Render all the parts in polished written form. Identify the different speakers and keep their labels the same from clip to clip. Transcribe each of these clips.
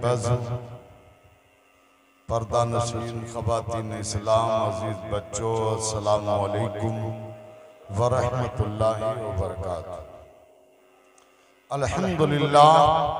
Speaker 1: Buzz पर्दा नशीन ख़वातीन इस्लाम अज़ीज़ बच्चों, अस्सलामु अलैकुम व रहमतुल्लाहि व बरकातुहू। अल्हम्दुलिल्लाह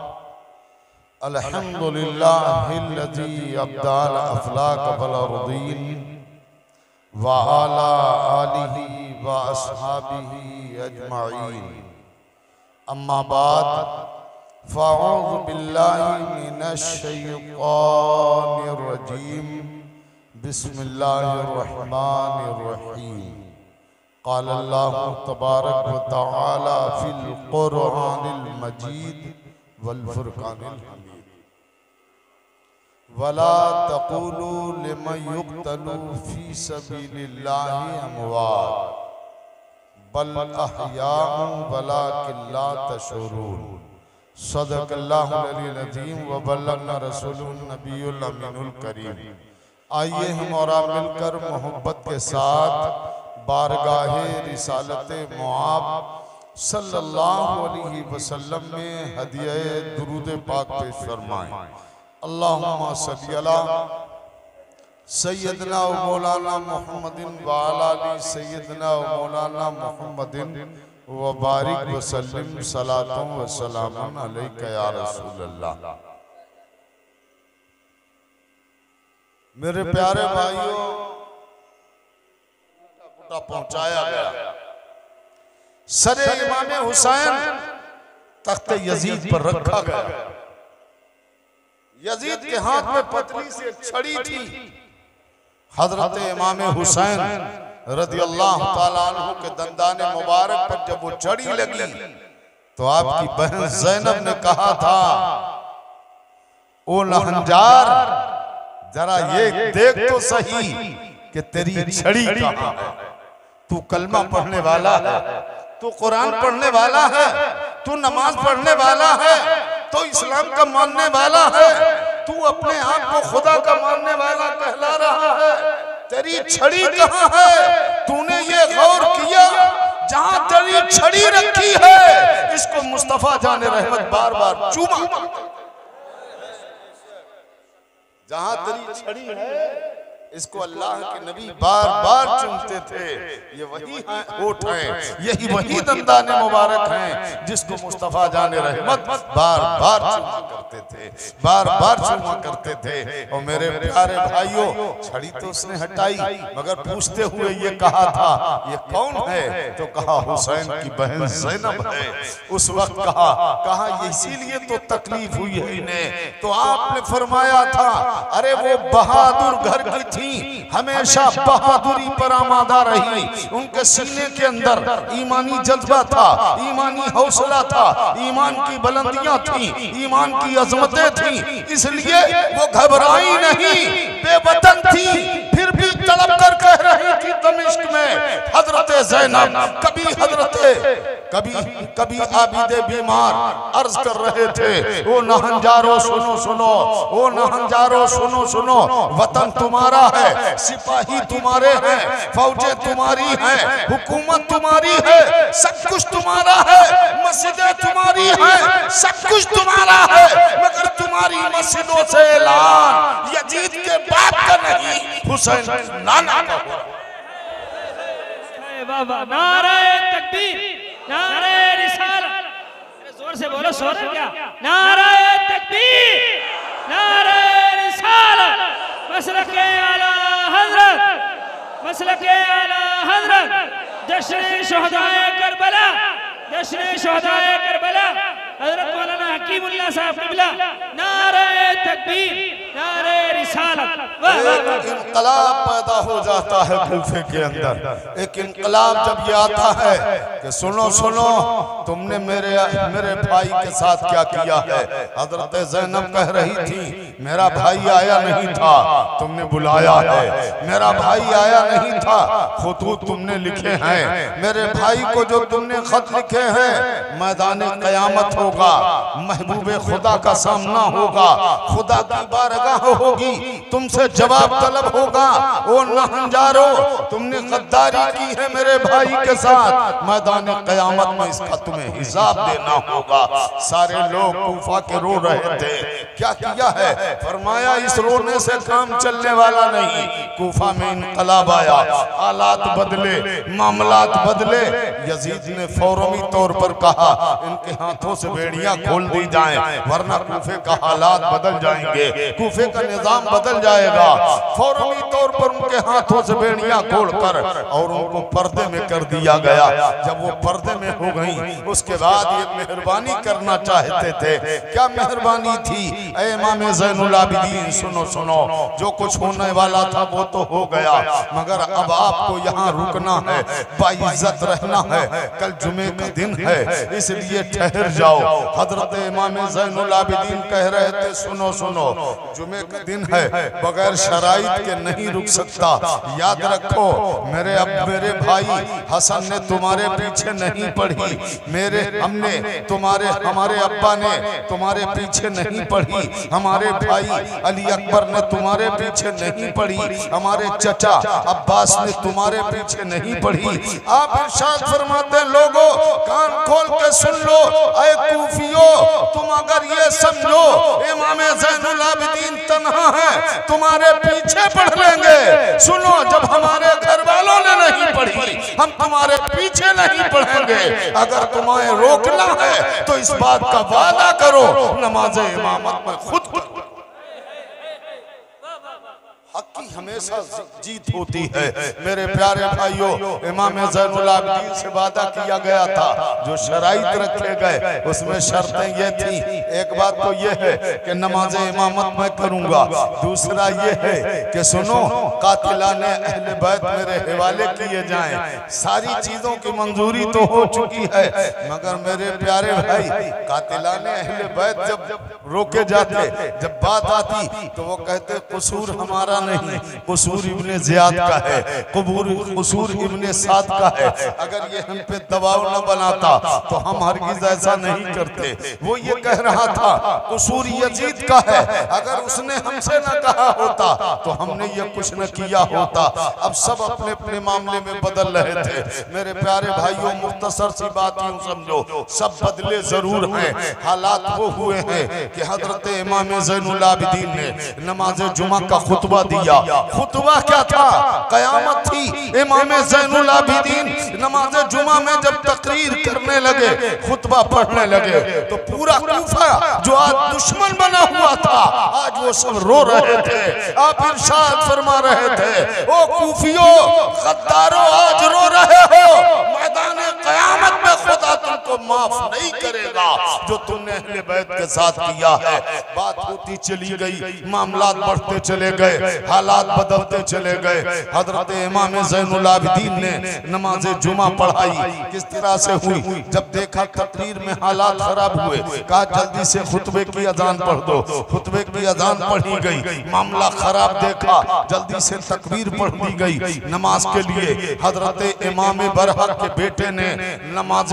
Speaker 1: अल्हम्दुलिल्लाहिल्लज़ी अब्दाल अफ़लाक वल अर्दीन व अला आलिहि व अस्हाबिहि अजमईन। अम्मा बाद फ़अऊज़ु बिल्लाहि मिनश्शैतानिर रजीम। बिस्मिल्लाहिर रहमानिर रहीम। क़ाल अल्लाहु तबारक व तआला फ़िल क़ुरआनिल मजीद वल फ़ुरक़ानिल हमीद। वला तक़ूलू लिमन युक़्तलू फ़ी सबीलिल्लाहि अमवात बल अहयाउन वलाकिन ला तशऊरून। सदक़ल्लाहुल अलीयुल अज़ीम व बल्लगना रसूलुन नबियुल अमीनुल करीम। आइए हम और आप मिलकर मोहब्बत के साथ बारगाहे रिसालते मुआब सल्लल्लाहु अलैहि वसल्लम में हदिया दुरूद पाक पेश फरमाएं। अल्लाहुम्मा सल्ली अला सय्यदना व मौलाना मुहम्मदिन व अला आलि सय्यदना व मौलाना मुहम्मदिन व बारिक व सल्लिम सलातुम व सलामुन अलैका या रसूलल्लाह। मेरे प्यारे भाइयों, पहुंचाया गया सरे इमाम हुसैन तख्ते यजीद पर रखा गया। यजीद के हाथ में पतली सी एक छड़ी थी। हजरत इमाम हुसैन रज़ियल्लाहु ताला अन्हु के दंदाने मुबारक पर जब वो छड़ी लगी तो आपकी बहन ज़ैनब ने कहा था, ओ लहंजार, जरा ये देख तो सही कि तेरी छड़ी कहाँ है। तू कलमा पढ़ने वाला है, तू कुरान पढ़ने वाला है, तू नमाज पढ़ने वाला है, तो इस्लाम का मानने वाला है, तू अपने आप को खुदा का मानने वाला कहला रहा है, तेरी छड़ी कहाँ है? तूने ये गौर किया जहां तेरी छड़ी रखी है इसको मुस्तफा जाने रहमत बार बार चूमा। जहां तेरी छड़ी है इसको अल्लाह के नबी बार बार चूमते थे। ये वही होठ हैं, यही वही दंदाने मुबारक हैं जिसको मुस्तफा जाने रहमत बार बार चूमा करते थे, बार बार चूमा करते थे। और मेरे प्यारे भाइयों, छड़ी तो उसने हटाई मगर पूछते हुए ये कहा था, ये कौन है? तो कहा हुसैन की बहन ज़ैनब है। उस वक्त कहा ये इसीलिए तो तकलीफ हुई है इन्हें। तो आपने फरमाया था, अरे वो बहादुर घर की थी, हमेशा बहादुरी पर आमादा रही। उनके सीने के अंदर ईमानी जज्बा था, ईमानी हौसला था, ईमान की बुलंदियां थी, ईमान की अजमतें थी, इसलिए वो घबराई नहीं, बेवतन थी, फिर भी तड़प कर कह रही थी दमिश्क में, हजरत ज़ैनब। कभी आबिदे बीमार अर्ज कर रहे थे, ओ नहंजारो सुनो सुनो, ओ नहंजारो सुनो सुनो, वतन तुम्हारा है, सिपाही तुम्हारे हैं, फौजें तुम्हारी हैं, हुकूमत तुम्हारी है, सब कुछ तुम्हारा है, मस्जिदें तुम्हारी हैं, सब कुछ तुम्हारा है, मगर तुम्हारी मस्जिदों से ऐलान यजीद के बाप का नहीं, हुसैन नाना का।
Speaker 2: नारे तकबीर, नारे रिसालत, जोर से बोलो, शोर है क्या? नारे तकबीर, नारे रिसालत, मसलके आला हज़रत, मसलके आला हज़रत, जश्न शुहदाए करबला, जश्न शुहदाए करबला, हज़रत मौलाना हकीमुल्लाह साहब क़िबला। नारे तकबीर, नारे रिसालत।
Speaker 1: एक इनकलाब पैदा हो जाता है कूफे के अंदर। एक इनकलाब जब ये आता है कि सुनो सुनो, तुमने मेरे भाई के साथ क्या किया है। हजरत ज़ैनब कह रही थी, मेरा भाई आया नहीं था, तुमने बुलाया है। मेरा भाई आया नहीं था, खुतूत तुमने लिखे हैं। मेरे भाई को जो तुमने खत लिखे हैं, मैदान क़यामत होगा, महबूबे खुदा का सामना होगा, खुदा की बारगाह होगी, तुमसे जवाब तलब होगा। ओ नाहंजारो, तुमने गद्दारी की है मेरे भाई के साथ, मैदान क़यामत में इसका तुम्हें हिसाब देना होगा। सारे लोग कूफा के रो रहे थे, क्या किया है? फरमाया इस रोने से काम चलने वाला नहीं। कूफा में इनकलाब आया, हालात बदले, मामलात बदले। यजीद ने फौरवी तौर पर कहा इनके हाथों से बेड़ियां खोल दी जाएं, वरना कूफे का हालात बदल जाएंगे, कूफे का निजाम बदल जाएगा। फौरवी तौर पर उनके हाथों से बेड़ियां खोलकर और उनको पर्दे में कर दिया गया। जब वो पर्दे में हो गई, उसके बाद ये मेहरबानी करना चाहते थे। क्या मेहरबानी थी? ऐ इमाम ज़ैनुल आबिदीन, सुनो सुनो, जो कुछ होने वाला था वो तो हो गया, मगर अब आपको यहाँ रुकना है, बाइज्जत रहना है। कल जुमे का दिन है, इसलिए ठहर जाओ। हजरत इमाम ज़ैनुल आबिदीन कह रहे थे सुनो सुनो, जुमे का दिन है, बगैर शराइत के नहीं रुक सकता। याद रखो मेरे भाई हसन ने तुम्हारे पीछे नहीं पढ़ी, हमारे अब्बा ने तुम्हारे पीछे नहीं पढ़ी, हमारे भाई अली अकबर ने तुम्हारे पीछे नहीं पढ़ी, हमारे चचा अब्बास ने तुम्हारे पीछे नहीं पढ़ी। आप इरशाद फरमाते लोगों कान खोल के सुन लो, ऐ कूफियों, तुम अगर ये समझो इमाम ज़ैनुल आबिदीन तन्हा है, तुम्हारे पीछे पढ़ लेंगे। सुनो, जब हमारे घर वालों ने नहीं पढ़ी, हम तुम्हारे पीछे नहीं पढ़ेंगे। अगर तुम्हें रोकना है तो इस बात का वादा करो, नमाज इमामत में खुद हक की हमेशा जीत होती है। मेरे प्यारे भाइयों, इमाम ज़ैनुल आबिदीन से वादा किया गया था, जो शराइत रखे गए उसमें शर्तें ये थी। एक बात तो ये है कि नमाज इमामत मैं करूंगा, दूसरा ये है कि सुनो कातिलाने अहले बैत मेरे हवाले किए जाएं। सारी चीजों की मंजूरी तो हो चुकी है, मगर मेरे प्यारे भाई कातिलाने अहले बैत जब रोके जाते, जब बात आती तो वो कहते कसूर हमारा नहीं, कसूर इब्ने ज़ियाद का है, कसूर इब्ने साद का है। अगर ये हम पे दबाव न बनाता तो हम हरगिज़ ऐसा नहीं करते। वो ये कह रहा था कसूर यजीद का है, अगर उसने हमसे न कहा होता तो हमने ये कुछ न किया होता। अब सब अपने अपने मामले में बदल रहे थे। मेरे प्यारे भाइयों, मुख्तसर सी बात यूं समझो, सब बदले जरूर हैं। हालात वो हुए हैं कि हजरत इमाम ज़ैनुल आबिदीन ने नमाज जुमा का खुतबा दिया। खुतबा क्या था? कयामत थी। इमाम ज़ैनुल आबिदीन नमाज जुमा में जब तकरीर करने लगे, खुतबा पढ़ने लगे, तो पूरा कूफा जो आज दुश्मन बना हुआ था, आज वो सब रो रहे थे। आप इरशाद फरमा रहे थे, ओ कूफियों, गद्दारों, आज रो रहे हो, मैदान क़यामत में खुदा तुमको माफ नहीं करेगा जो तुमने अहले बैत के साथ किया है। बात होती चली गई, मामलात बढ़ते चले गए, हालात बदलते चले गए। हजरत इमाम ज़ैनुल आबिदीन ने नमाज जुमा पढ़ाई। किस तरह से हुई? जब देखा तकरीर में हालात खराब हुए, कहा जल्दी से खुतबे की अजान पढ़ दो। खुतबे की अजान पढ़ी गई, मामला खराब देखा, जल्दी से तकबीर पढ़ दी गई नमाज के लिए। हजरत इमाम बरहक के बेटे ने नमाज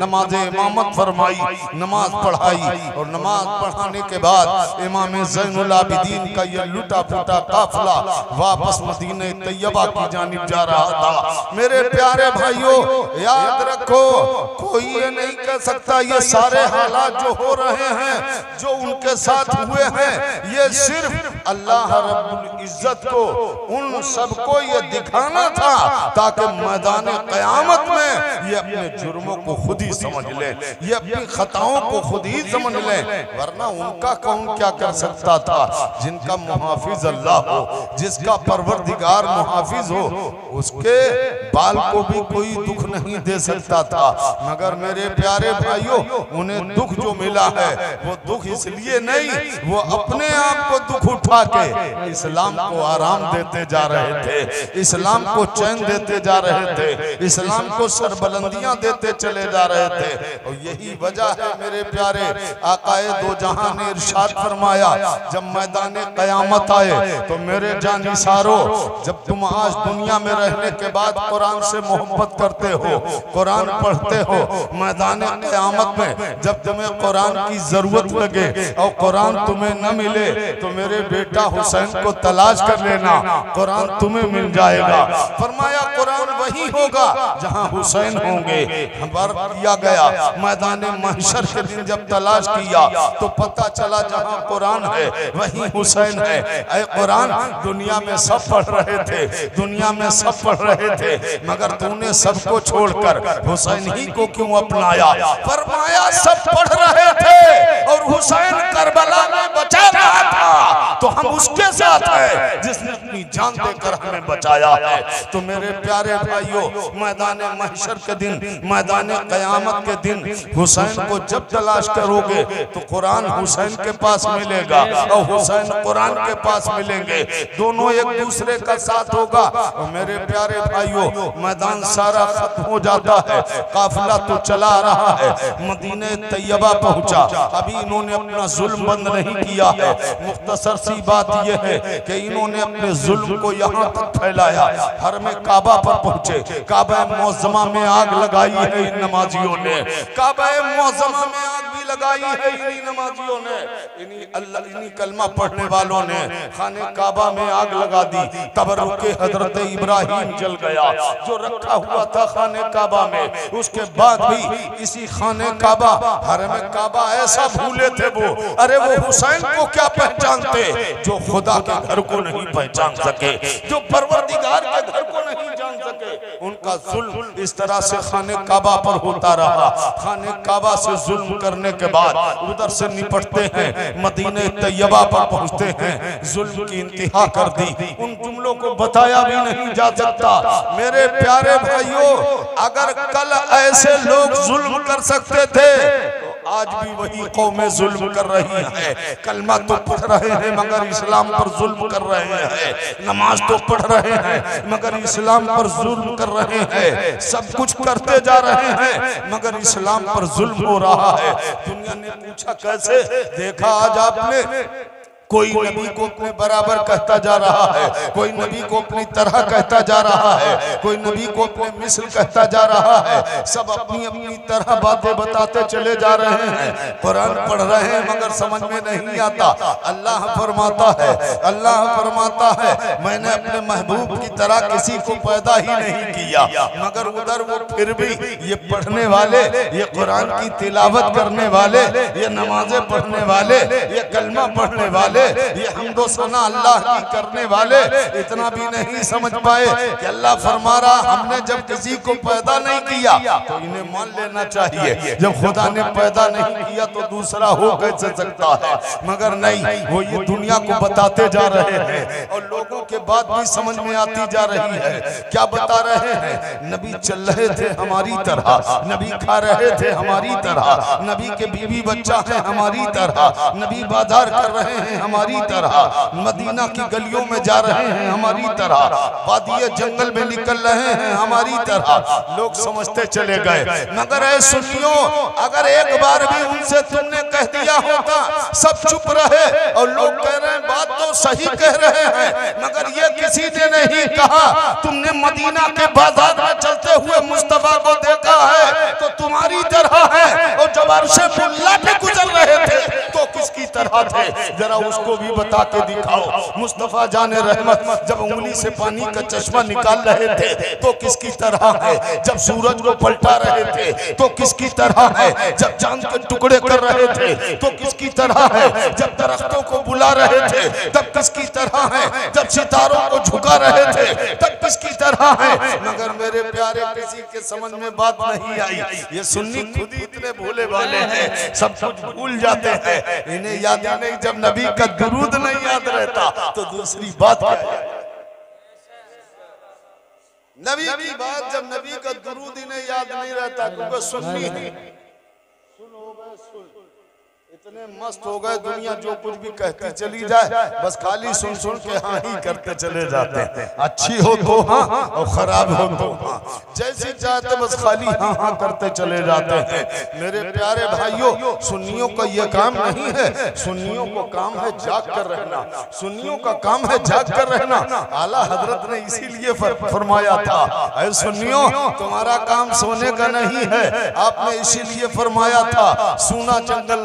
Speaker 1: इमामत फरमाई, नमाज पढ़ाई, और नमाज पढ़ाने के बाद इमाम ज़ैनुल आबिदीन का ये लुटा फुटा काफिला वापस मदीने तैयबा की जानिब जा रहा था। मेरे प्यारे भाइयों, याद रखो, कोई ये नहीं कह सकता ये सारे हालात जो हो रहे हैं, जो उनके साथ हुए हैं, ये सिर्फ अल्लाह रब्बुल इज्जत को, उन सबको ये दिखाना था ताकि मैदान क़यामत में ये अपने जुर्मों को खुद ही समझ ले, ये अपनी खताओं को खुद ही समझ ले। वरना उनका कौन क्या कर सकता था? जिनका मुहाफिज अल्लाह हो, जिसका परवरदिगार मुहाफिज हो, उसके बाल को भी कोई दुख नहीं दे सकता था। मगर मेरे प्यारे भाइयों, उन्हें दुख जो मिला है वो दुख इसलिए नहीं, वो अपने आप को दुख उठा के इस्लाम को आराम देते जा रहे थे, इस्लाम को चैन देते जा रहे थे, इस्लाम को सरबलंदियां देते चले जा रहे थे। और यही वजह है मेरे प्यारे आकाए दो जहां ने इरशाद फरमाया, जब मैदान क़यामत आए तो मेरे जानिसारों, जब तुम आज दुनिया में रहने के बाद कुरान से मोहब्बत करते हो, कुरान पढ़ते हो, मैदान क़यामत में जब तुम्हें कुरान की जरूरत लगे और कुरान तुम्हें न मिले तो मेरे बेटा हुसैन को तलाश कर लेना, कुरान तुम्हें मिल जाएगा। फरमाया कुरान वही होगा जहां हुसैन होंगे। खबर दिया गया मैदान महशर के दिन जब तलाश किया तो पता चला जहां कुरान है वही हुसैन है। ऐ कुरान दुनिया में सब पढ़ रहे थे, दुनिया में सब पढ़ रहे थे, मगर तूने सबको छोड़कर हुसैन ही को क्यों अपनाया? फरमाया सब पढ़ रहे थे और हुसैन करबला में बचा रहा था, तो हम उसके साथ हैं जिसने अपनी जान देकर हमें बचाया है। तो मेरे प्यारे भाइयों, मैदान महशर के दिन, मैदान कयामत के दिन हुसैन को जब तलाश करोगे तो कुरान हुसैन के पास मिलेगा और हुसैन कुरान के पास मिलेंगे, दोनों एक दूसरे का साथ होगा। और मेरे प्यारे भाइयों, मैदान सारा खत्म हो जाता है, काफिला तो चला रहा है, मदीने तैयबा पहुंचा। अभी इन्होंने अपना जुल्म बंद नहीं किया है। मुख्तसर सी बात यह है कि इन्होंने अपने जुल्म को यहाँ तक फैलाया, हर में काबा पर पहुंचे, काबा मौज़मा में आग लगाई है इन नमाजियों ने, काबा मौज़मा में आग भी लगाई है इन्हीं नमाजियों ने, इन्हीं कलमा पढ़ने वालों ने खाने काबा में आग लगा दी। तबरुके हजरत इब्राहिम जल गया जो रखा हुआ था खाने काबा में। उसके बाद भी इसी खाने काबा, हरम काबा ऐसा भूले थे वो, अरे वो हुसैन को क्या पहचानते जो खुदा के घर को नहीं पहचान सके, जो परवरदिगार के घर को नहीं जान सके। उनका जुल्म इस तरह से खाने काबा पर होता रहा। खाने काबा से जुल्म करने के बाद उधर से निपटते हैं, मदीने तैयबा पर पहुंचते हैं, जुल्म की इंतहा कर दी। उन जुमलों को बताया भी नहीं जा सकता। मेरे प्यारे भाइयों, अगर कल ऐसे लोग जुल्म कर सकते थे तो आज भी वही कौमें जुल्म कर रही हैं। कलमा तो पढ़ रहे हैं मगर इस्लाम पर जुल्म कर रहे हैं, नमाज तो पढ़ रहे हैं मगर इस्लाम पर जुल्म कर रहे हैं, सब कुछ करते जा रहे हैं मगर इस्लाम पर जुल्म हो रहा है। दुनिया ने पूछा कैसे? देखा आज आपने कोई नबी को अपने बराबर कहता जा रहा है, कोई नबी को अपनी तरह कहता जा रहा है, कोई नबी को अपने मिस्र कहता जा रहा है। सब अपनी अपनी तरह बातें बताते चले जा रहे हैं, कुरान पढ़ रहे हैं मगर समझ में नहीं आता। अल्लाह फरमाता है, अल्लाह फरमाता है मैंने अपने महबूब की तरह किसी को पैदा ही नहीं किया, मगर उधर वो फिर भी ये पढ़ने वाले, ये कुरान की तिलावत करने वाले, ये नमाजें पढ़ने वाले, ये कलमा पढ़ने वाले, ये हम्दो सना अल्लाह की करने वाले इतना भी नहीं समझ पाए कि अल्लाह फरमा रहा हमने जब किसी को पैदा नहीं किया तो इन्हें मान लेना चाहिए, जब खुदा ने पैदा नहीं किया तो दूसरा हो कैसे सकता है। मगर नहीं, वो ये दुनिया को बताते जा रहे हैं और लोगों के बात भी समझ में आती जा रही है। क्या बता रहे हैं? नबी चल रहे थे हमारी तरह, नबी खा रहे थे हमारी तरह, नबी के बीवी बच्चा है हमारी तरह, नबी बाजार कर रहे हैं हमारी तरह, मदीना की गलियों में जा रहे हैं हमारी तरह, वादिये जंगल में निकल रहे हैं हमारी तरह। लोग समझते चले गए। मगर ऐ सुनियो, अगर एक बार भी उनसे तुमने कह दिया होता, सब चुप रहे और लोग कह रहे हैं बात तो सही कह रहे हैं मगर ये किसी ने नहीं कहा, तुमने मदीना के बाजार में चलते हुए मुस्तफा को देखा है तो तुम्हारी तरह है, और जब अरशे मुल्ला पे गुजर रहे थे तो किसकी तरह थे? जरा उसको भी बता के दिखाओ। मुस्तफा जाने रहमत जब उंगली से पानी का चश्मा निकाल रहे थे तो किसकी तरह है? जब सूरज को पलटा रहे थे तो किसकी तरह है? जब चांद के टुकड़े कर रहे थे तो किसकी तरह है? जब दरख्तों को बुला रहे थे तब किसकी तरह है? जब सितारों को झुका रहे थे तब किसकी तरह है? मगर मेरे प्यारे किसी के समझ में बात नहीं आई। ये सुन्नी खुद ही इतने भोले वाले हैं, सब कुछ भूल जाते हैं, इन्हें याद ही नहीं। जब नबी का दुरूद नहीं याद रहता तो दूसरी बात क्या है? नबी की बात, जब नबी का दुरूद इन्हें याद नहीं रहता क्योंकि सुन्नी है, इतने मस्त हो गए दुनिया जो कुछ भी कहती चली जाए बस खाली सुन सुन के हाँ ही करते चले जाते हैं। अच्छी हो तो हाँ और खराब हो तो हाँ, जैसी चाहते बस खाली हाँ हाँ करते चले जाते हैं। मेरे प्यारे भाइयों, सुन्नियों का ये काम नहीं है, सुन्नियों को काम है जाग कर रहना, सुन्नियों का काम है जाग कर रहना। आला हजरत ने इसीलिए फरमाया था, ऐ सुन्नियों तुम्हारा काम सोने का नहीं है, आपने इसीलिए फरमाया था सूना जंगल राता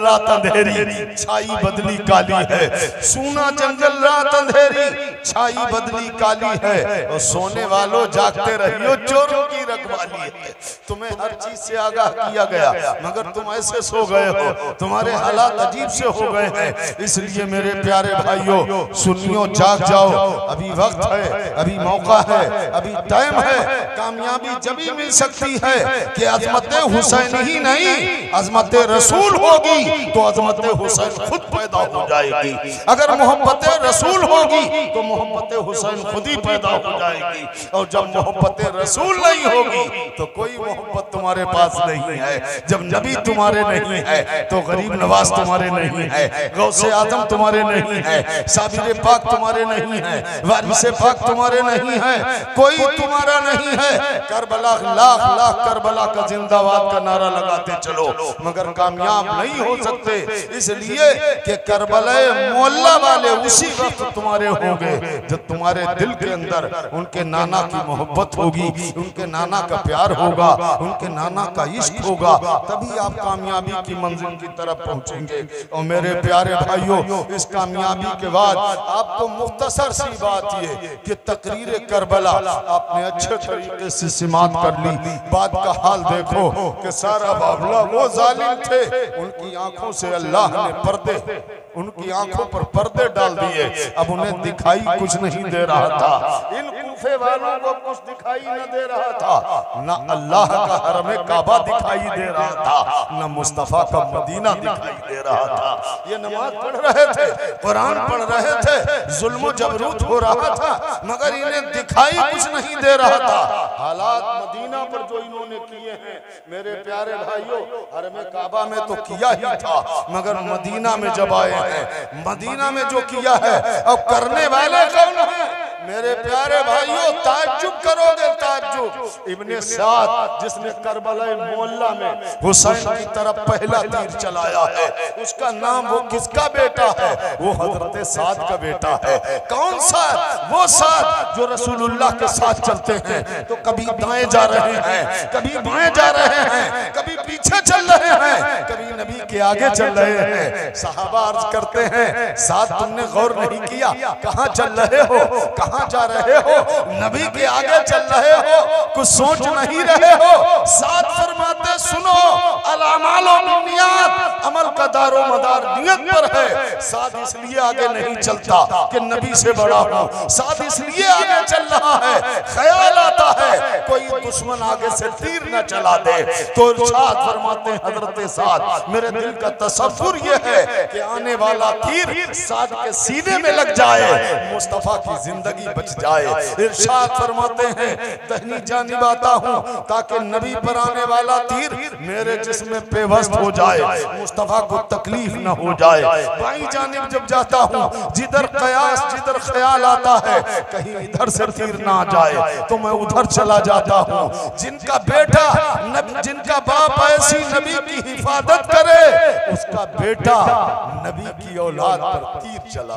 Speaker 1: अंधेरी, छाई बदली काली है। सूना जंगल रात अंधेरी, छाई बदली काली है। और सोने वालों जागते रहियो, चोरों की रखवाली है। तुम्हें हर चीज से आगाह किया गया, मगर तुम ऐसे सो गए हो, तुम्हारे हालात अजीब से हो गए हैं। इसलिए मेरे प्यारे भाइयों, सुनियो, जाग जाओ, अभी वक्त है, अभी मौका है, अभी टाइम है। कामयाबी जभी मिल सकती है कि अजमत हुसैन ही नहीं, अजमत रसूल होगी तो अजमत हुसैन खुद पैदा हो जाएगी। अगर मोहब्बत रसूल होगी तो मोहब्बत हुसैन खुद ही पैदा हो जाएगी। और जब मोहब्बत रसूल नहीं होगी तो कोई मोहब्बत तुम्हारे पास नहीं है। जब नबी तुम्हारे नहीं है तो गरीब नवाज तुम्हारे नहीं है, गौसे आजम तुम्हारे नहीं है, साबिर पाक तुम्हारे नहीं है, वारिस पाक तुम्हारे नहीं है, कोई तुम्हारा नहीं है। करबला लाख लाख करबला का जिंदाबाद का नारा लगाते चलो, मगर कामयाब नहीं हो सकते। इसलिए कि करबला मोहल्ला वाले उसी वक्त तुम्हारे होंगे जब तुम्हारे दिल के अंदर उनके नाना की मोहब्बत होगी, उनके नाना का प्यार होगा, उनके नाना का इश्क होगा, तभी आप कामयाबी की मंजिल की तरफ पहुंचेंगे। और मेरे प्यारे भाइयों, इस कामयाबी के बाद आपको मुख्तसर सी बात ये कि तकरीर करबला आपने अच्छे तरीके से समाप्त कर ली। बात का हाल देखो कि सारा मामला वो जालिम थे, उनकी आंखों से अल्लाह ने पर्दे, उनकी आंखों पर पर्दे डाल दिए। अब उन्हें दिखाई कुछ नहीं दे रहा था, इन कूफे वालों को कुछ दिखाई न दे रहा था, ना अल्लाह का हरम काबा दिखाई दे रहा था, ना मुस्तफा का मदीना दिखाई दे रहा था। ये नमाज पढ़ रहे थे, कुरान पढ़ रहे थे, जुल्म जबरूत हो रहा था, मगर इन्हें दिखाई कुछ नहीं दे रहा था। हालात मदीना पर जो इन्होंने किए हैं मेरे प्यारे भाइयों, हरम काबा में तो किया ही था, मगर मदीना में जब आए हैं, मदीना में जो किया है, अब करने वाले कौन हैं मेरे प्यारे भाइयों? ताज्जुब करोगे, ताज्जुब। इब्ने साद जिसने करबला मोहल्ला में हुसैन की तरफ पहला तीर चलाया है, उसका नाम वो किसका बेटा है? वो हजरत साद का बेटा है। कौन साद? वो साद जो रसूलुल्लाह के साथ चलते हैं तो कभी दाएं जा रहे हैं, कभी बाएं जा रहे हैं, कभी पीछे चल रहे हैं, कभी नबी के आगे चल रहे हैं। सहाबा अर्ज करते हैं, साद तुमने गौर नहीं किया, कहाँ चल रहे हो, कहाँ जा रहे हो? नबी के आगे चल रहे हो, कुछ सोच नहीं रहे हो? साथ फरमाते सुनो, अलामालो बिन्नियात, अमल का दारो मदार नियत पर है। साथ इसलिए आगे नहीं चलता कि नबी से बड़ा हूं, साथ इसलिए आगे चल रहा है, ख्याल आता है कोई दुश्मन आगे से तीर न चला दे तो इरशाद फरमाते हैं हजरत साद, मेरे दिल का तसव्वुर ये है कि आने वाला तीर साद के सीने में लग जाए, मुस्तफा की जिंदगी बच जाए। इरशाद फरमाते हैं, दहनी जानिब आता हूं ताकि नबी पर आने वाला तीर मेरे जिस्म में पेवस्त हो जाए, मुस्तफा को तकलीफ न हो जाए। बाईं जानिब जब जाता हूं, जिधर कयास, जिधर ख्याल आता है कहीं इधर से तीर ना आ जाए तो मैं उधर चला जाता हूं। जिनका बेटा, जिनका बाप ऐसी नबी की हिफाजत करे, उसका बेटा नबी की औलाद पर तीर चला।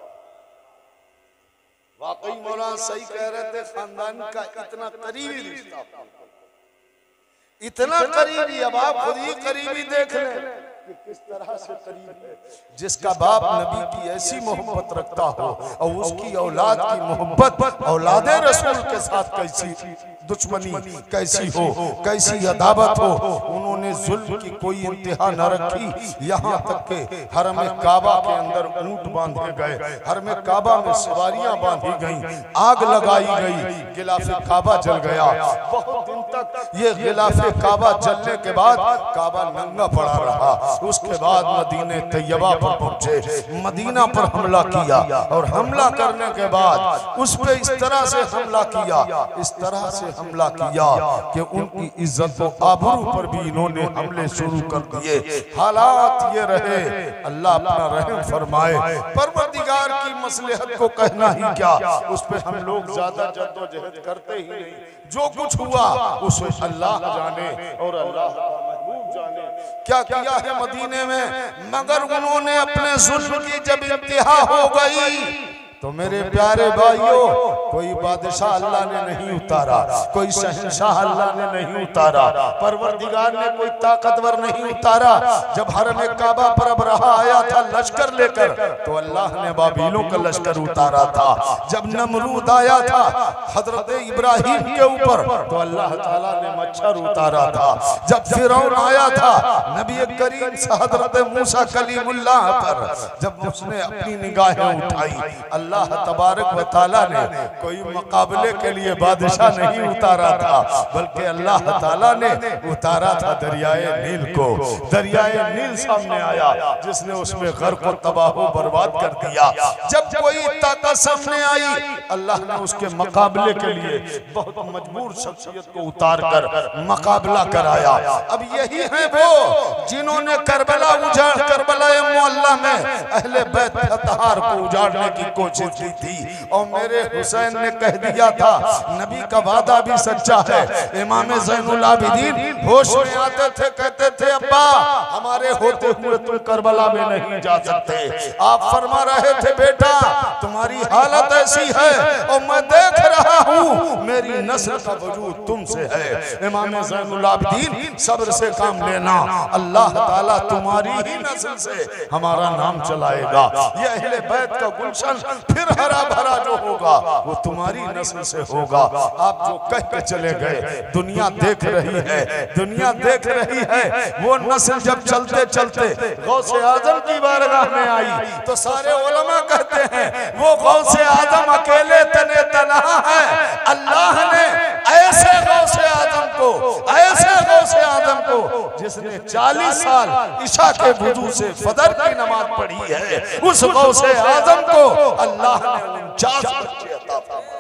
Speaker 1: वाकई मौलाना सही कह रहे थे, खानदान का इतना करीबी रिश्ता, इतना करीबी। अब आप खुद ही करीबी देख लें कि किस तरह से करीब है। जिसका बाप नबी की ऐसी मोहब्बत रखता हो और उसकी औलाद की मोहब्बत औलादे रसूल के साथ कैसी दुश्मनी, कैसी हो, कैसी अदावत हो। उन्होंने जुल्म की कोई इंतहा न रखी, यहाँ तक के हरम काबा के अंदर ऊंट बांधे गए, हरम काबा में सवारियां बांधी गईं, आग लगाई गई, गिलाफे काबा जल गया। बहुत दिन तक ये गिलाफे काबा जलने के बाद काबा नंगा पड़ा रहा। उसके बाद मदीने तैयबा पर पहुंचे, मदीना पर हमला किया और हमला करने के बाद उस पे इस तरह से हमला किया, इस तरह से हमला किया कि उनकी इज्जत और आबरू पर भी इन्होंने हमले शुरू कर दिए। हालात ये रहे, अल्लाह अपना रहम फरमाए। परवरदिगार की मसलहत को कहना ही क्या, उस पे हम लोग ज्यादा जद्दोजहद करते ही नहीं। जो कुछ हुआ उसे अल्लाह जाने और अल्लाह का महबूब जाने क्या किया है मदीने में। मगर उन्होंने अपने जुल्म की जब इंतहा हो गई तो मेरे प्यारे भाइयों, कोई बादशाह अल्लाह ने नहीं उतारा, कोई शहंशाह अल्लाह ने नहीं उतारा, परवरदिगार ने कोई ताकतवर नहीं उतारा। जब हरम काबा पर अबरहा आया था लश्कर लेकर, तो अल्लाह ने बाबीलों का लश्कर उतारा था। जब नमरूद आया था हजरत इब्राहिम के ऊपर, तो अल्लाह ताला ने मच्छर उतारा था। जब फिरौन आया था नबी करीम हजरत मूसा कलीमुल्लाह पर, जब उसने अपनी निगाहें उठाई, अल्लाह तबारक व ताला ने कोई मुकाबले के लिए बादशाह नहीं उतारा था, बल्कि अल्लाह ताला ने उतारा था दरियाए नील को। दरियाए नील सामने आया जिसने उसमें गर्क को तबाह बर्बाद कर दिया। जब कोई ताकत सामने आई, अल्लाह ने उसके मुकाबले के लिए बहुत मजबूर शख्सियत को उतार कर मुकाबला कराया। अब यही है वो जिन्होंने करबला उजाड़, करबला मुअल्ला में अहले बैत अतहार को उजाड़ने की कोशिश की थी। और मेरे हुसैन ने कह दिया था, नबी का वादा भी सच्चा है। इमाम ज़ैनुल आबिदीन होश में आते थे, कहते थे अब्बा हमारे होते हुए तुम करबला में नहीं जा सकते। आप फरमा रहे थे बेटा तुम्हारी हालत ऐसी है और मैं देख रहा हूँ मेरी नस्ल का वजूद तुमसे है। इमाम ज़ैनुल आबिदीन सब्र से काम लेना, अल्लाह ताला तुम्हारी ही नस्ल से हमारा नाम चलाएगा। ये अहले बैत का गुलशन फिर हरा भरा जो होगा वो तुम्हारी नस्ल से होगा। आप जो कह के चले गए, दुनिया देख रही है, दुनिया देख रही है। वो नस्ल जब चलते चलते गौसे आजम की बारगाह में आई, तो सारे उलमा कहते हैं वो गौसे आजम अकेले तने तनहा है। अल्लाह ने ऐसे गौसे आजम को, ऐसे गौसे आजम को जिसने 40 साल इशा के वुजू से फजर की नमाज पढ़ी है, उस गौसे आजम को अल्लाह ने 49 बच्चे अता फरमाए।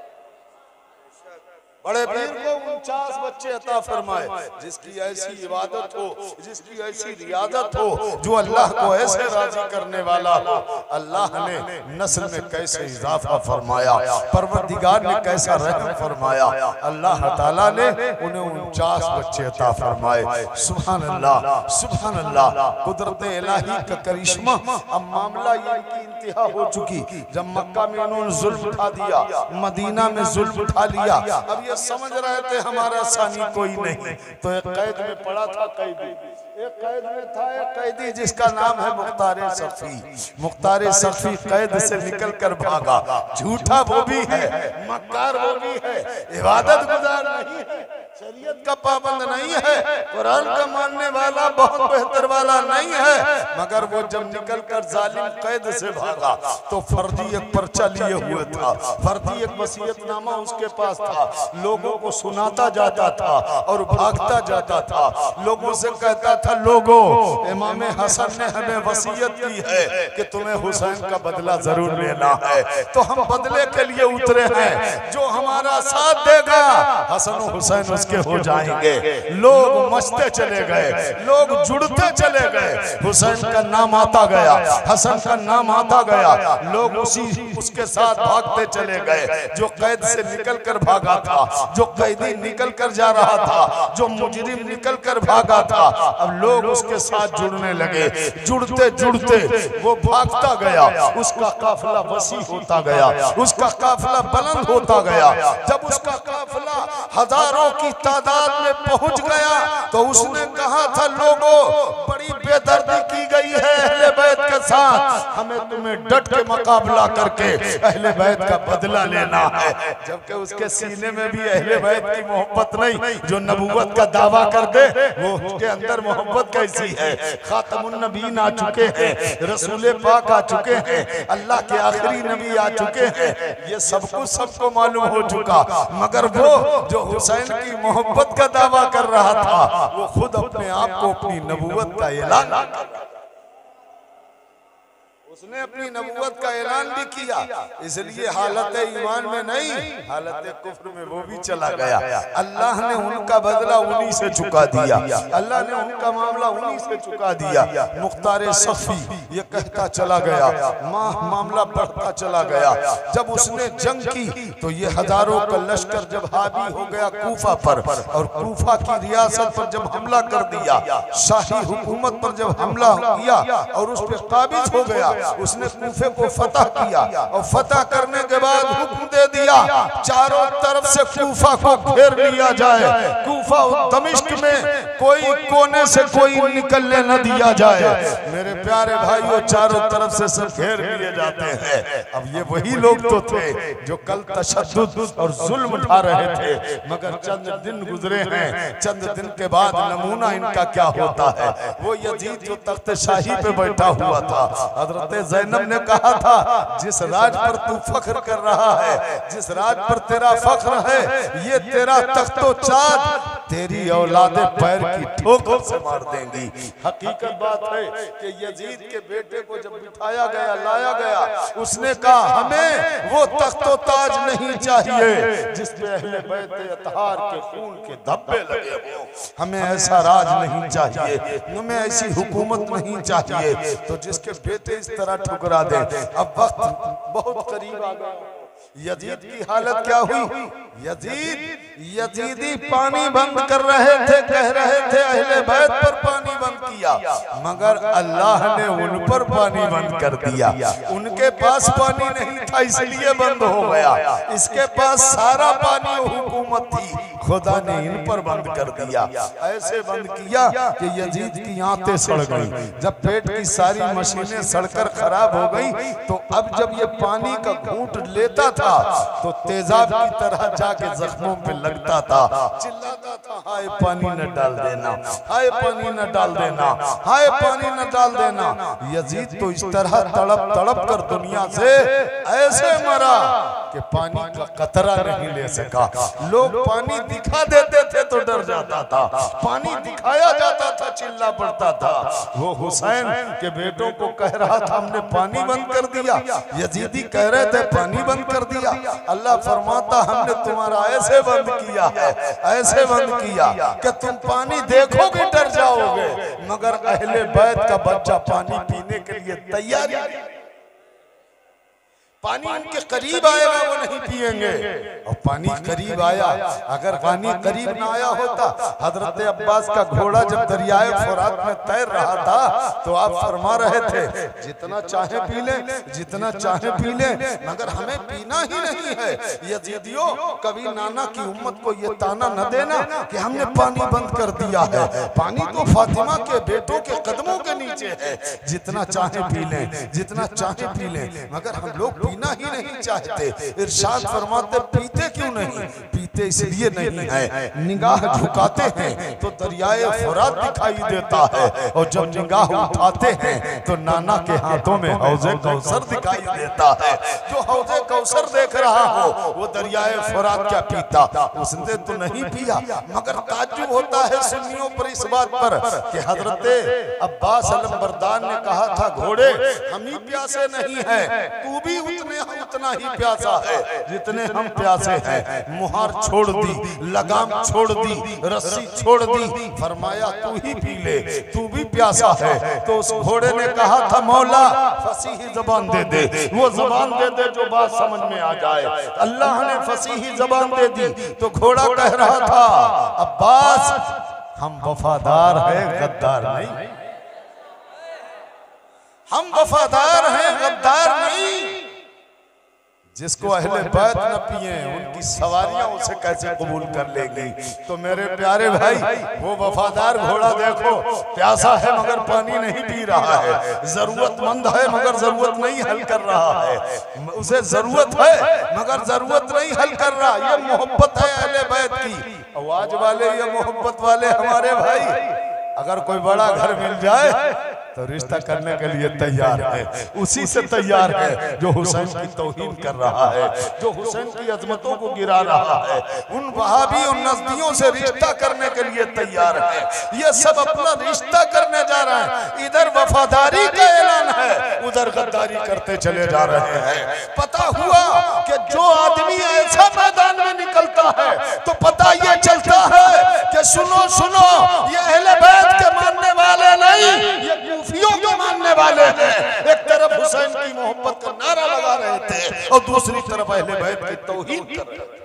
Speaker 1: बड़े पीर को 49 बच्चे अता फरमाए। जिसकी ऐसी इबादत हो, जिसकी ऐसी रियादत हो, जो अल्लाह को ऐसे राजी करने वाला हो, अल्लाह ने नस्ल में कैसे इजाफा फरमाया, परवरदिगार ने कैसा रहम फरमाया। अल्लाह ताला ने उन्हें 49 बच्चे अता फरमाए। सुभान अल्लाह, सुभान अल्लाह। कुदरत इलाही का करिश्मा। अब मामला इनकी इंतहा हो चुकी। जब मक्का में इन्होंने जुल्म उठा दिया, मदीना में जुल्म उठा लिया, अब समझ रहे थे हमारा सानी कोई नहीं, तो एक कैद में पड़ा था कैदी। एक कैद में था एक कैदी जिसका नाम है मुख्तारे सफी। मुख्तारे सफी कैद से निकल कर भागा। झूठा वो भी है, मक्कार वो भी है, इबादत गुजार नहीं है, शरीयत का पाबंद नहीं है, कुरान का मानने वाला बहुत बेहतर वाला नहीं है। मगर वो जब निकल कर जालिम कैद से भागा, तो फर्जी एक पर्चा लिए हुए था, फर्जी एक वसीयतनामा उसके पास था। लोगों को सुनाता जाता था और भागता जाता था। लोगों से कहता था लोगों इमाम हसन ने हमें वसीयत की है कि तुम्हें हुसैन का बदला जरूर लेना है, तो हम बदले के लिए उतरे हैं। जो हमारा साथ देगा हसन हुसैन उसके हो जाएंगे। लोग मचते चले गए, लोग जुड़ते चले गए। हुसैन का नाम आता गया, हसन का नाम आता गया। लोग उसके साथ भागते चले गए। जो कैद से निकल कर भागा था, जो कैदी निकल कर जा रहा था, जो मुजरिम निकल कर भागा था, अब लोग उसके साथ जुड़ने लगे। जुड़ते जुड़ते वो भागता गया, उसका काफिला वसी होता गया, उसका काफिला बुलंद होता गया। जब उसका काफिला हजारों की तादाद में पहुंच गया, तो उसने कहा था लोगों बड़ी बेदर्दी की गई है अहले बैत के साथ, हमें तुम्हें डट के मुकाबला करके अहले बैत का बदला लेना है। जबकि उसके सीने में भी अहले बैत की मोहब्बत नहीं। जो नबूवत का दावा कर दे वो उसके अंदर मोहब्बत कैसी है। खातमुन नबीन आ चुके हैं, रसूल पाक आ चुके हैं, अल्लाह के आखिरी नबी आ चुके हैं, ये सब कुछ सबको मालूम हो चुका। मगर वो जो हुसैन की मोहब्बत का दावा कर रहा था, वो खुद अपने आप को अपनी नबूवत का ऐलान कर रहा था। उसने अपनी नबूवत का ऐलान भी किया, इसलिए हालत ईमान में नहीं, हालत कुफ्र में वो भी चला गया। अल्लाह ने उनका बदला उन्हीं से चुका दिया, अल्लाह ने उनका मामला उन्हीं से चुका दिया। मुख्तारे सफी ये कहता चला गया, मामला बढ़ता चला गया। जब उसने जंग की तो ये हजारों का लश्कर जब हावी हो गया कूफा पर, और कूफा की रियासत पर जब हमला कर दिया, शाही हुकूमत पर जब हमला किया और उस पर काबिज हो गया, उसने कूफे को फतह किया और फतह करने के बाद हुक्म दे दिया चारों तरफ से कूफा को घेर लिया जाए, कूफा दमिश्क में कोई कोने से कोई निकलने न दिया जाए। मेरे प्यारे भाइयों, चारों तरफ से सब घेर लिए जाते हैं। अब ये वही लोग तो थे जो कल तशद्दुद और जुल्म उठा रहे थे, मगर चंद दिन गुजरे हैं, चंद दिन के बाद नमूना इनका क्या होता है। वो यजीद जो तख्त शाही पे बैठा हुआ था, हजरत ज़ैनब ने कहा था जिस राज पर तू फख्र कर रहा है, जिस राज पर तेरा फख्र है, ये तेरा तख्तो चाँद तेरी औलादे पैर की ठोकर से मार देंगी। हकीकत बात है कि यजीद के बेटे को जब बिठाया गया, लाया गया, उसने कहा हमें वो तख्तो ताज नहीं चाहिए जिसपे अहले बैत अतहार के खून के धब्बे लगे हो, हमें ऐसा राज नहीं चाहिए, हमें ऐसी हुकूमत नहीं चाहिए। तो जिसके बेटे इस तरह ठुकरा दे। अब वक्त बहुत करीब आ गया। यजीद की हालत क्या हुई? यजीदी पानी बंद कर रहे थे, कह रहे थे अहले बैत पर पानी बंद किया, मगर अल्लाह ने उन पर पानी बंद कर दिया। उनके पास पानी नहीं था इसलिए बंद हो गया, इसके पास सारा पानी हुकूमत थी, खुदा ने इन पर बंद कर दिया। ऐसे बंद किया कि यजीद की आंतें सड़ गई। जब पेट की सारी मशीनें सड़कर खराब हो गई, तो अब जब ये पानी का घूंट लेता था तो तेजाब की तरह जाके जख्मों पे लगता था, चिल्लाता था हाय पानी न डाल देना, हाय पानी न डाल देना, हाय पानी न डाल देना। यजीद तो इस तरह तड़प तड़प कर दुनिया से ऐसे मरा कि पानी का कतरा नहीं ले सका। लोग पानी दिखा देते थे तो डर जाता था, पानी दिखाया जाता था चिल्ला पड़ता था। वो हुसैन के बेटों को कह रहा था हमने पानी बंद कर दिया, यजीदी कह रहे थे पानी बंद कर दिया। अल्लाह फरमाता हमने तुम्हारा ऐसे बंद किया है, ऐसे बंद किया कि तुम पानी देखोगे डर जाओगे, मगर अहले बैत का बच्चा पानी पीने के लिए तैयार है। पानी उनके करीब आएगा वो नहीं पिएंगे, और पानी करीब आया। अगर पानी करीब ना आया होता, हजरत अब्बास का घोड़ा जब दरियाए फुरात में तैर रहा था तो आप फरमा रहे थे जितना चाहे पी ले, जितना चाहे पी ले, मगर हमें पीना ही नहीं है। यजीदियों, कभी नाना की उम्मत को ये ताना न देना कि हमने पानी बंद कर दिया है। पानी तो फातिमा के बेटों के कदमों के नीचे है, जितना चाहे पी ले, जितना चाहे पी ले, मगर हम लोग पीना ही नहीं चाहते। इरशाद फरमाते पीते क्यों नहीं? पीते इसलिए नहीं है, निगाह झुकाते हैं तो दरियाए फुरात दिखाई देता है, और जब निगाह उठाते हैं तो नाना के हाथों में हौजे कौसर दिखाई देता है। जो हौजे कौसर देख रहा हो वो दरियाए फुरात क्या पीता? उसने तो नहीं पिया, मगर ताज्जुब होता है सुन्नियों पर इस बात पर कि हजरत अब्बास अलमबरदार ने कहा था घोड़े हम ही प्यासे नहीं है, तू भी उतना ही प्यासा है जितने हम प्यासे हैं। मुहार छोड़ दी, लगाम छोड़ दी, रस्सी छोड़ दी, फरमाया तू ही पी ले, तू भी प्यासा है। तो उस घोड़े ने कहा था मौला फसीही जबान दे दे, वो जबान दे दे जो बात समझ में आ जाए। अल्लाह ने फसीही जबान दे दी तो घोड़ा कह रहा था अब्बास हम वफादार हैं गद्दार नहीं, हम वफादार हैं गद्दार नहीं। जिसको अहले बैत न पिए उनकी सवारियां उसे कैसे कबूल कर लेगी? तो मेरे प्यारे भाई वो वफादार घोड़ा देखो, प्यासा है मगर पानी नहीं पी रहा है, जरूरतमंद है मगर जरूरत नहीं हल कर रहा है, उसे जरूरत है मगर जरूरत नहीं हल कर रहा। ये मोहब्बत है अहले बैत की। आवाज वाले ये मोहब्बत वाले हमारे भाई, अगर कोई बड़ा घर मिल जाए तो रिश्ता करने के लिए तैयार है, उसी से तैयार है जो हुसैन की तौहीन कर रहा है, जो हुसैन की अजमतों को गिरा रहा है। उन वहाबी और नजदियों से रिश्ता करने के लिए तैयार है। ये सब अपना रिश्ता करने जा रहे हैं, इधर वफादारी का ऐलान है, उधर गद्दारी करते चले जा रहे हैं। पता हुआ कि जो आदमी ऐसा मैदान में निकलता है तो पता ये चलता है कि सुनो सुनो ये अहले बैत के मानने वाले नहीं, ये सूफियों के मानने वाले हैं। एक तरफ हुसैन की मोहब्बत का नारा लगा रहे थे और दूसरी तरफ अहले बैत की तौहीन कर रहे थे।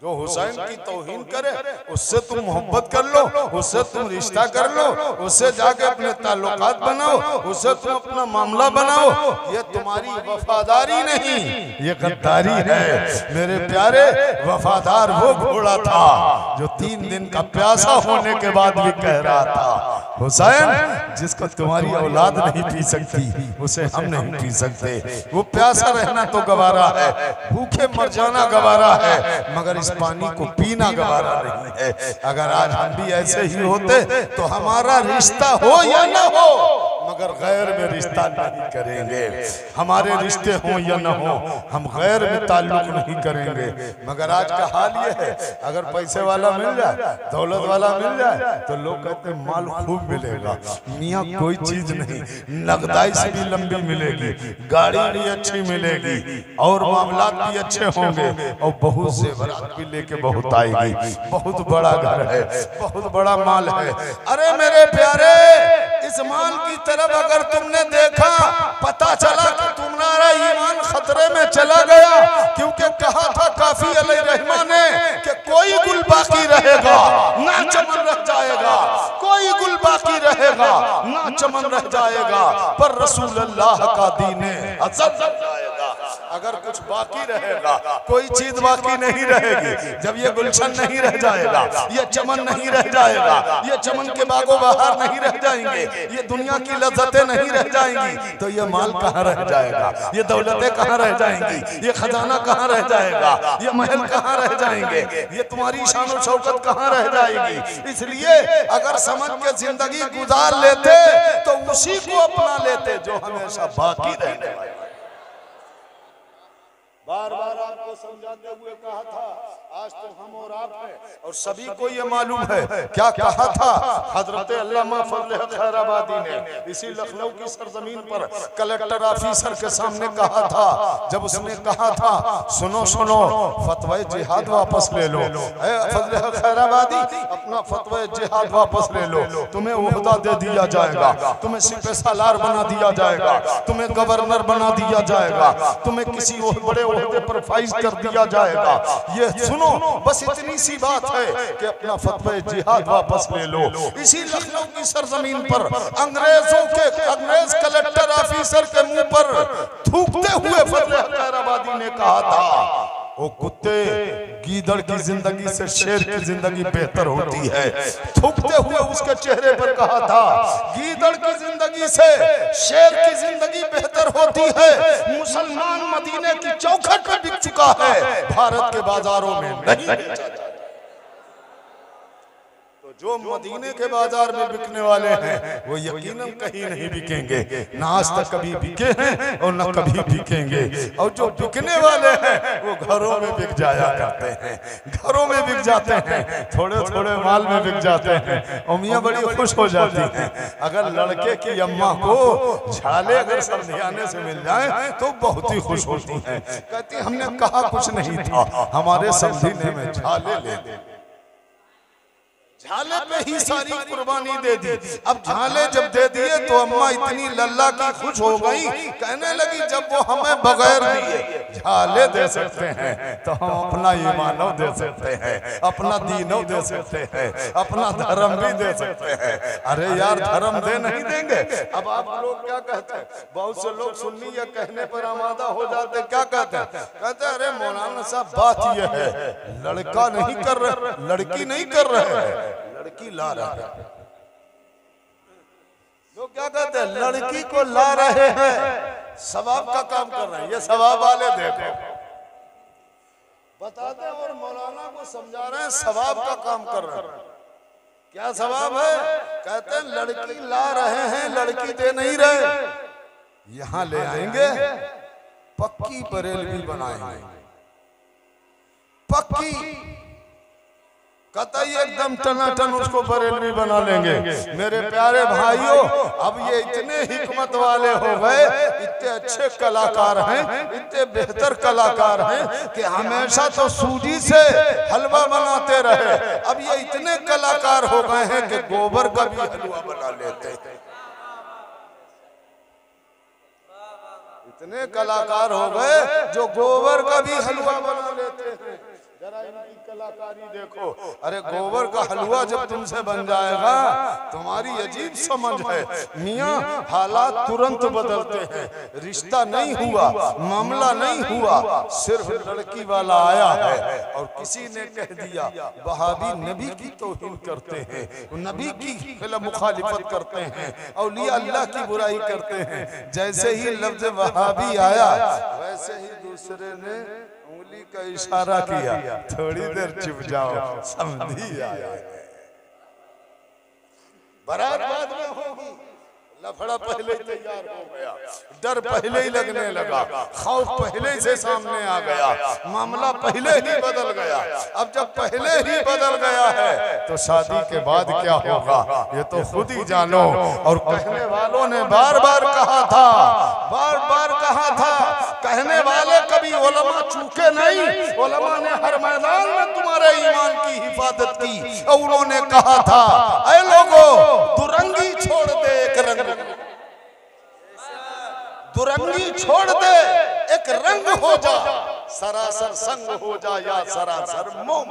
Speaker 1: जो हुसैन की तौहीन करे उससे तुम मोहब्बत कर लो, उससे तुम रिश्ता कर लो, उससे जाके अपने ताल्लुकात बनाओ, उससे तुम अपना मामला बनाओ। ये तुम्हारी वफादारी नहीं, ये गद्दारी है। मेरे प्यारे, वफादार वो घोड़ा था जो 3 दिन का प्यासा होने के बाद भी कह रहा था हुसैन जिसको तुम्हारी औलाद नहीं पी सकती उसे हम नहीं पी सकते। वो प्यासा रहना तो गवारा है, भूखे मर जाना गवारा है, मगर इस पानी को पीना गवारा नहीं है। अगर आज हम भी ऐसे ही होते तो हमारा रिश्ता हो या ना हो मगर गैर में रिश्ता नहीं करेंगे। हमारे रिश्ते हो या न हो हम गैर में ताल्लुक नहीं करेंगे। मगर आज का हाल ये है, अगर पैसे वाला मिल जाए, दौलत वाला मिल जाए तो लोग कहते हैं माल खूब मिलेगा। मियाँ कोई चीज नहीं, नगदाई से भी लंबी मिलेगी, गाड़ी भी अच्छी मिलेगी और मामलात भी अच्छे होंगे और बहुत जेवरात भी लेके बहुत आएगी। बहुत बड़ा घर है, बहुत बड़ा माल है। अरे मेरे प्यारे, इस माल की तरफ अगर तुमने देखा, पता चला कि तुम्हारा ईमान खतरे में चला गया। क्योंकि कहा था काफी अलैहिर्रहमा ने कि कोई गुल बाकी रहेगा ना चमन रह जाएगा, कोई गुल बाकी रहेगा ना चमन रह जाएगा, पर रसूलुल्लाह का दीन अज़द जाएगा। अगर कुछ बाकी रहेगा, कोई चीज बाकी नहीं रहेगी। जब ये गुलशन नहीं रह जाएगा, ये चमन नहीं रह जाएगा, ये चमन के बागो बहार नहीं रह जाएंगे, ये दुनिया की लज्जतें नहीं रह जाएंगी, तो ये माल कहाँ रह जाएगा, ये दौलतें कहाँ रह जाएंगी, ये खजाना कहाँ रह जाएगा, ये महल कहाँ रह जाएंगे, ये तुम्हारी शान और शौकत कहाँ रह जाएगी। इसलिए अगर समझ के जिंदगी गुजार लेते तो उसी को अपना लेते जो हमेशा बाकी रहने वाला। बार बार आपको समझाते हुए कहा था, आज तो हम और आप हैं और सभी को ये मालूम है। क्या कहा था हजरत अल्लामा फजल हक खैराबादी ने इसी लखनऊ की सरजमीन पर कलेक्टर ऑफिसर के सामने कहा था, जब उसने कहा था सुनो सुनो फतवा जिहाद वापस ले लो। फजल हक खैराबादी, अपना फतवा जिहाद वापस ले लो, तुम्हें ओहदा दे दिया जाएगा, तुम्हें सिपह सालार बना दिया जाएगा, तुम्हें गवर्नर बना दिया जाएगा, तुम्हें किसी बड़े ओहदे पर फाइज कर दिया जाएगा। ये सुनो, बस इतनी सी बात है कि अपना फतवा जिहाद वापस ले लो। इसी लखनऊ की सरजमीन पर अंग्रेज कलेक्टर ऑफिसर के मुंह पर थूकते हुए फजल हक खैराबादी ने कहा था, ओ कुत्ते, गीदड़ की जिंदगी से शेर की जिंदगी बेहतर होती है। थूकते हुए उसके चेहरे पर कहा था, गीदड़ की जिंदगी से शेर की जिंदगी बेहतर होती है। मुसलमान मदीने की चौखट पर बिक चुका है, भारत के बाजारों में नहीं बेचा जाता। जो मदीने के बाजार में बिकने वाले हैं वो यकीनन कहीं नहीं बिकेंगे, ना आज तक कभी बिके हैं और न कभी बिकेंगे। और जो बिकने वाले हैं वो घरों में बिक जाया करते हैं, घरों में बिक जाते हैं, थोड़े थोड़े माल में बिक जाते हैं और मियाँ बड़ी खुश हो जाती हैं। अगर लड़के की अम्मा को झाले अगर समझाने से मिल जाए तो बहुत ही खुश होती हैं। कहती हमने कहा कुछ नहीं था, हमारे समझने में झाले ले दे, झाले पे ही सारी कुर्बानी दे दी। अब झाले जब दे दिए तो अम्मा इतनी लल्ला की खुश हो गई, कहने लगी जब वो हमें बगैर दिए झाले दे सकते हैं तो हम अपना ईमानो दे सकते हैं, अपना दीनो दे सकते हैं, अपना धर्म भी दे सकते हैं। अरे यार, धर्म दे नहीं देंगे। अब आप लोग क्या कहते हैं, बहुत से लोग सुन्नी या कहने पर आमादा हो जाते, क्या कहते हैं, कहते हैं अरे मौलाना साहब बात यह है लड़का नहीं कर रहे, लड़की नहीं कर रहे हैं, लड़की ला रहा है। लोग क्या कहते हैं, लड़की को ला रहे हैं, सवाब का काम कर रहे हैं। ये सवाब वाले देखो बताते हैं और मौलाना को समझा रहे हैं सवाब का काम कर रहे हैं। क्या सवाब है? कहते हैं लड़की ला रहे हैं, लड़की दे नहीं रहे, यहां ले आएंगे, पक्की बरेलवी बनाएंगे, पक्की कतई एकदम टनाटन उसको बरेलवी बना लेंगे। मेरे प्यारे भाइयों, अब ये इतने हिकमत वाले हो गए, इतने अच्छे कलाकार हैं, इतने बेहतर कलाकार हैं कि हमेशा तो सूजी से हलवा बनाते रहे, अब ये इतने कलाकार हो गए हैं कि गोबर का भी हलवा बना लेते हैं। इतने कलाकार हो गए जो गोबर का भी हलवा बना लेते हैं। जरा इनकी कलाकारी देखो। अरे गोबर का हलवा जब तुमसे बन जाएगा, तुम्हारी अजीब समझ है मियाँ, हालात तुरंत बदलते हैं। रिश्ता नहीं हुआ, मामला नहीं हुआ, सिर्फ लड़की वाला आया है और किसी ने कह दिया वहाबी नबी की तौहीन करते हैं, नबी की खिलाफ मुखालिफत करते हैं, औलिया अल्लाह की बुराई करते हैं। जैसे ही लफ्ज वहाबी आया वैसे ही दूसरे ने उंगली का इशारा किया, थोड़ी देर चुप जाओ, समझी आया। बारात बाद में होगी, लफड़ा पहले ही तैयार हो गया, डर पहले ही लगने लगा, खौफ पहले से सामने आ गया, मामला पहले ही बदल गया। अब जब पहले ही बदल गया है तो शादी के बाद क्या होगा ये तो खुद ही जानो। और कहने वालों ने बार बार कहा था, बार बार कहा था, कहने वाले कभी उलमा चूके नहीं, उलमा ने हर मैदान में तुम्हारे ईमान की हिफाजत की। और उन्होंने कहा था, ऐ लोगों दुरंगी छोड़ दे एक रंग, दुरंगी छोड़ दे एक रंग हो जा, सरासर संग हो जा या सरासर मोम।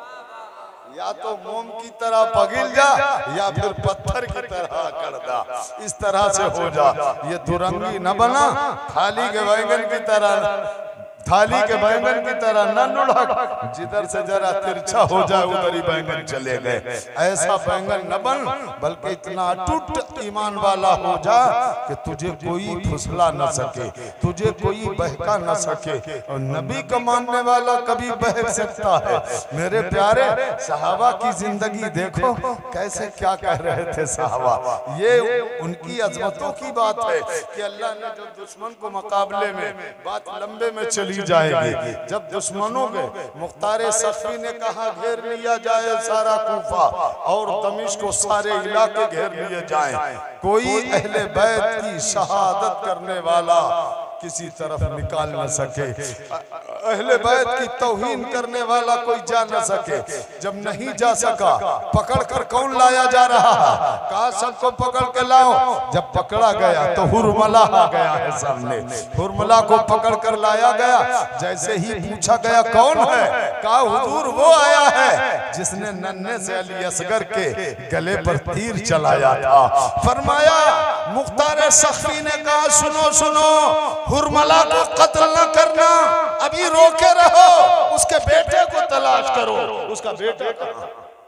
Speaker 1: या तो मोम की तरह पगिल जा या फिर पत्थर की तरह कर दा, इस तरह से हो जा। ये दुरंगी न बना, थाली के बैंगन की तरह, थाली के बैंगन की तरह न लुढ़क, जिधर से जरा तिरछा हो जाए उधर ही बैंगन चले गए। ऐसा बैंगन न बन, बल्कि इतना अटूट ईमान वाला हो जा कि तुझे कोई फुसला न सके, तुझे कोई बहका न सके। और नबी का मानने वाला कभी बहक सकता है? मेरे प्यारे सहाबा की जिंदगी देखो, कैसे क्या कह रहे थे सहाबा। ये उनकी अजमतों की बात है कि अल्लाह ने जो दुश्मन को मुकाबले में, बात लंबे में चली जाएगी, जब दुश्मनों के मुख्तार सफ़ी ने कहा घेर लिया जाए सारा कूफा और दमिश्क को सारे इलाके घेर लिए जाएं, कोई अहले बैत की शहादत करने वाला किसी तरफ निकाल न सके, अहले बैत की तौहीन करने वाला कोई जा न सके। जब नहीं जा सका, पकड़ कर कौन लाया जा रहा है? कहा सबको पकड़ के लाओ। जब पकड़ा गया तो हुरमला आ गया है सामने, हुरमला को पकड़ कर लाया गया। जैसे ही पूछा गया कौन है, कहा हुजूर वो आया है जिसने नन्हे से अली असगर के गले पर तीर चलाया था। फरमाया मुख्तार सख़ी ने कहा सुनो सुनो, हुरमला को कत्ल न करना, अभी रोके रहो, उसके बेटे को तलाश करो। उसका बेटा कहाँ?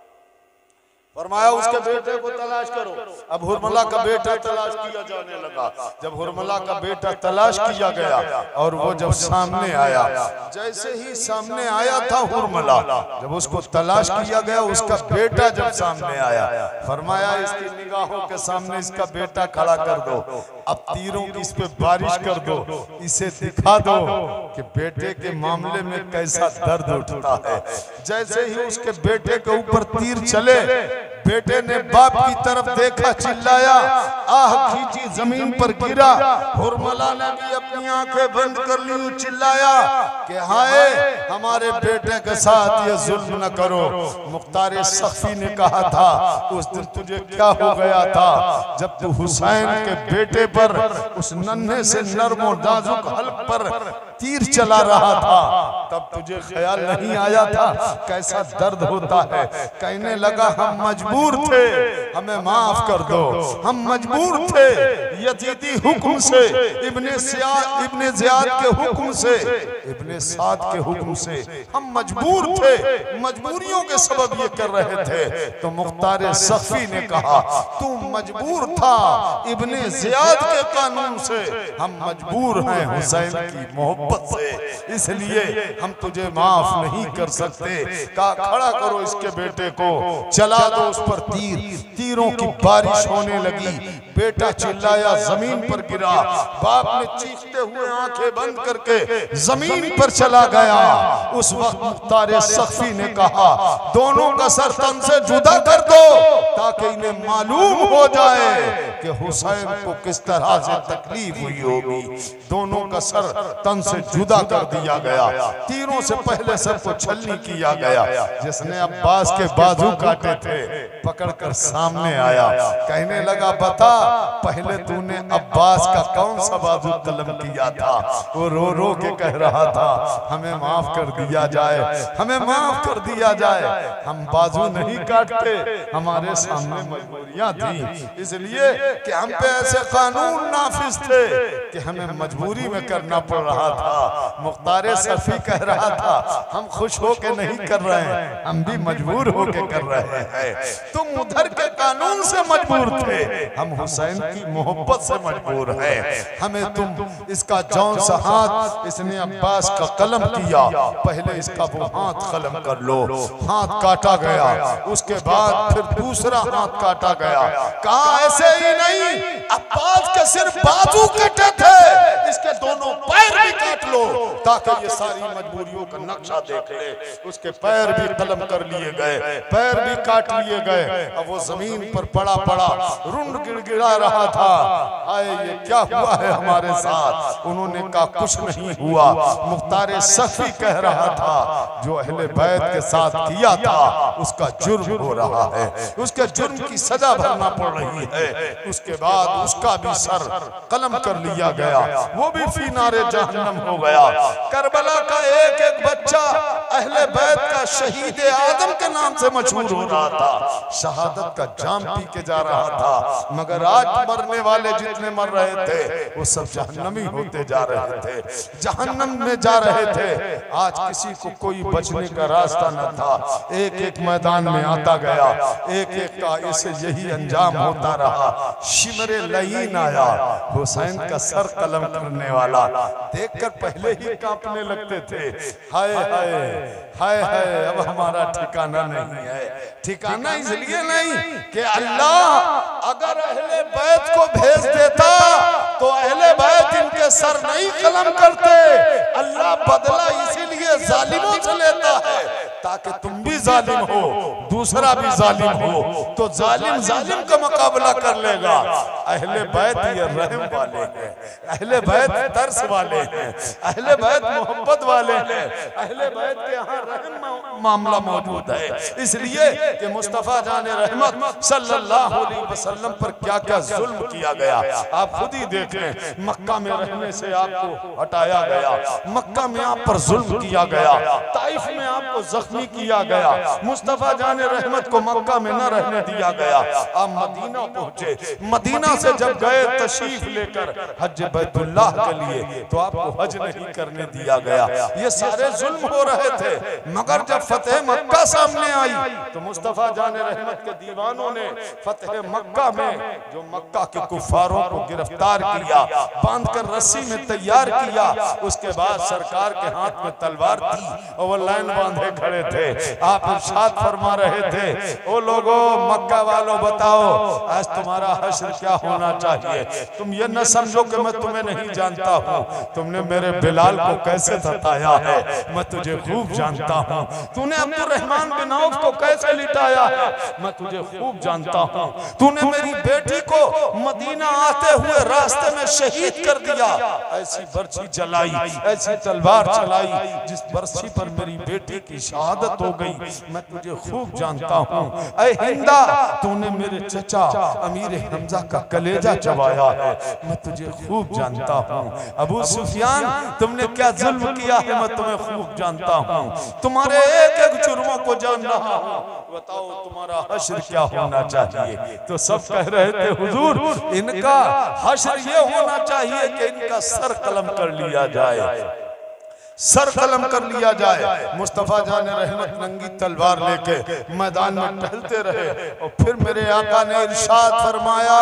Speaker 1: फरमाया उसके बेटे को तलाश करो। अब हुरमला का बेटा तलाश किया जाने लगा। जब हुरमला का बेटा तलाश किया गया और वो जब सामने आया, जैसे ही सामने आया था हुरमला, जब उसको तलाश किया गया, उसका बेटा जब सामने आया, फरमाया इसकी निगाहों के सामने इसका बेटा खड़ा कर दो, अब तीरों की इस पे बारिश कर दो, इसे दिखा दो कि बेटे के मामले में कैसा दर्द उठता है। जैसे ही उसके बेटे के ऊपर तीर चले, बेटे ने बाप की तरफ देखा, चिल्लाया, आह खींची, जमीन पर गिरा। हुरमला ने भी अपनी आंखें बंद कर ली, चिल्लाया कि हाय हमारे बेटे के साथ ये जुल्म न करो। मुख्तार सख़ी ने कहा था उस दिन तुझे क्या हो गया था जब तू हुसैन के बेटे पर, उस नन्हे से नर्म और नाजुक हल्क पर तीर चला रहा था, तब तुझे ख्याल नहीं आया था कैसा दर्द होता है? कहने लगा हम मजबूर थे, हमें माफ कर दो, हम मजबूर थे यजीदी हुक्म से, इब्ने ज़ियाद के हुक्म से, इब्ने साद के हुक्म से हम मजबूर थे, मजबूरियों के सबब ये कर रहे थे। तो मुख्तार सफ़ी ने कहा तू मजबूर था इब्ने ज़ियाद के कानून से, हम मजबूर हैं हुसैन की मोहब्बत से, इसलिए हम तुझे माफ नहीं कर सकते। कहा खड़ा करो इसके बेटे को, चला दो उस पर तीर। तीरों की बारिश होने लगी, बेटा चिल्लाया, जमीन पर गिरा। बाप ने चीखते हुए आंखें बंद करके जमीन पर चला गया। उस वक्त मुख्तार सख़ी ने कहा दोनों का सर तन से जुदा कर दो ताकि इन्हें मालूम हो जाए कि हुसैन को किस तरह से तकलीफ हुई होगी। दोनों का सर तन से जुदा कर दिया गया, तीरों से पहले सर को छलनी किया गया। जिसने अब्बास के बाजू काटे थे पकड़कर सामने आया, कहने लगा बता पहले तूने अब्बास का कौन सा बाजू कलम किया था। वो रो रो के कह रहा था हमें माफ कर दिया जाए, हमें माफ कर दिया जाए, हम बाजू नहीं काटते, हमारे सामने मजबूरियां थी, इसलिए कि हम पे ऐसे कानून नाफिज थे कि हमें मजबूरी में करना पड़ रहा था। मुख्तार सफी कह रहा था हम खुश होके नहीं कर रहे हैं, हम भी मजबूर होके कर रहे हैं। तुम उधर के कानून से मजबूर थे, हम हुसैन की मोहब्बत से मजबूर हैं। हमें तुम इसका जौन सा हाथ इसने अब्बास का कलम किया, पहले इसका वो हाथ कलम कर लो। हाथ काटा गया, उसके बाद फिर दूसरा हाथ काटा गया। कहा ऐसे ही नहीं, अब्बास के सिर्फ बाजू कटे थे, इसके दोनों पैर भी काट लो ताकि ये सारी मजबूरियों का नक्शा देख ले। उसके पैर भी कलम कर लिए गए, पैर भी काट लिए गए। अब वो जमीन पर पड़ा पड़ा रुंड गिड़गिड़ा रहा था, आए ये क्या हुआ है हमारे साथ। उन्होंने कहा कुछ नहीं हुआ। मुख्तार सफी कह रहा था जो अहले बैत के साथ किया था उसका जुर्म हो रहा है, उसके जुर्म की सजा भरना पड़ रही है। उसके बाद उसका भी सर कलम कर लिया गया, वो भी फीनारे जहन्नम हो गया। करबला का एक एक बच्चा अहले बैत का शहीद आदम के नाम से मशहूर हो रहा था, शहादत का जाम पी के जा रहा था। मगर आज मरने वाले जितने मर रहे थे वो सब जहन्नमी होते जा रहे थे, जहन्नम में जा रहे थे। आज किसी को कोई बचने का रास्ता न था, एक एक मैदान में आता गया, एक एक का ऐसे यही अंजाम होता रहा। शिमरे लईन आया, हुसैन का सर कलम करने वाला देखकर पहले ही कांपने लगते थे। हाय हाय हाय हाय, अब हमारा ठिकाना नहीं है। ठिकाना इसलिए नहीं कि अल्लाह अगर अहले बैत को भेज देता तो अहले बैत इनके सर नहीं कलम करते। अल्लाह बदला इसीलिए जालिमों से लेता है ताकि तुम भी जालिम हो, दूसरा भी जालिम हो, तो जालिम जालिम का मुकाबला कर लेगा। अहले बैत ये रहम वाले हैं, अहले बैत दर्स वाले हैं, अहले बैत मोहब्बत वाले हैं, अहले बैत के यहाँ रहम मामला मौजूद है। इसलिए कि मुस्तफा जाने रहमत सल्लल्लाहु अलैहि वसल्लम पर क्या क्या जुल्म किया गया आप खुद ही देखें। मक्का में रहने से आपको हटाया गया, मक्का में आप पर जुल्म किया गया, ताइफ में आपको जख्मी किया गया, मुस्तफा जाने रहमत को मक्का में न रहने दिया गया। आप मदीना पहुंचे, मदीना से जब गए तशरीफ लेकर हज बैतुल्लाह के लिए तो आपको हज नहीं करने दिया गया। ये सारे जुल्म हो रहे थे, मगर जब फतेह मक्का सामने आई तो मुस्तफा जाने रहमत के दीवानों ने फतेह मक्का में जो मक्का के कुफारों को गिरफ्तार किया, बांधकर रस्सी में तैयार किया, उसके बाद सरकार के हाथ में तलवार थी और वो लाइन बांधे खड़े थे। आप इरशाद फरमा रहे थे ओ लोगों मक्का वालों बताओ आज तुम्हारा हश्र क्या होना चाहिए। तुम ये न समझो कि मैं तुम्हें नहीं जानता हूँ, तुमने मेरे बिलाल को कैसे सताया है मैं तुझे खूब जानता हूँ, तूने अब्दुर्रहमान बिन औफ को कैसे लिटाया है मैं तुझे खूब जानता हूँ, तूने मेरी बेटी को मदीना आते हुए रास्ते में शहीद कर दिया, ऐसी बर्छी चलाई, ऐसी तलवार चलाई जिस बर्छी पर मेरी बेटी की शहादत हो गई, मैं तुझे खूब जानता हूँ। ऐ हिंदा तूने मेरे चचा अमीर हमजा का कलेजा चबाया है, मैं तुझे खूब जानता हूँ। अबू सुफियान तुमने क्या जुल्म किया है मैं तुम्हें खूब जानता हूँ, तुम्हारे एक एक जुर्मों को जान रहा हूँ, बताओ तुम्हारा हश्र क्या होना चाहिए। तो सब कह रहे थे हुजूर इनका हश्र ये होना चाहिए कि इनका सर कलम कर लिया जाए, सर कलम कर लिया जाए। मुस्तफा जाने रहमत नंगी तलवार लेके मैदान में टहलते रहे और फिर मेरे आका ने इरशाद फरमाया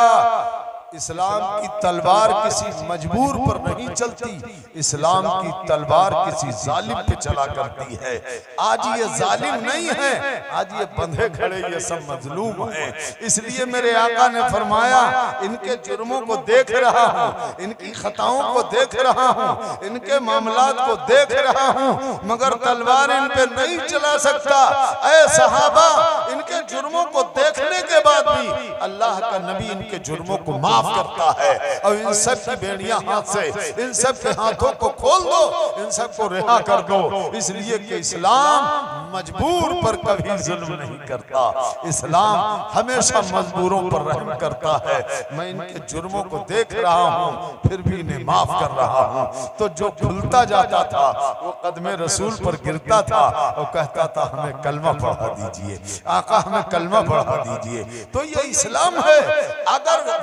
Speaker 1: इस्लाम की तलवार किसी मजबूर पर नहीं चलती, इस्लाम की तलवार किसी जालिम पे चला करती है। आज ये जालिम नहीं है, आज ये बंधे खड़े ये सब मजलूम हैं। इसलिए मेरे आका ने फरमाया इनके जुर्मों को देख रहा हूँ, इनकी खताओं को देख रहा हूँ, इनके मामलात को देख रहा हूँ, मगर तलवार इन पे नहीं चला सकता। ऐ सहाबा इनके जुर्मों को देखने के बाद भी अल्लाह अल्लाह का नबी इनके जुर्मों को माफ करता है। और इन सब की बेड़ियां हाथ से, इन सब के हाथों को खोल दो, इन सब को रिहा कर दो, इसलिए कि इस्लाम मजबूर पर कभी जुल्म नहीं करता। इस्लाम हमेशा मजबूरों पर रहम करता है। मैं इनके जुर्मों को देख रहा हूँ, फिर भी इन्हें माफ कर रहा हूँ। तो जो खुलता जाता था वो कदमे रसूल पर गिरता था और कहता था हमें कलमा पढ़ा दीजिए, आका हमें कलमा पढ़ा दीजिए। तो ये इस्लाम है। अगर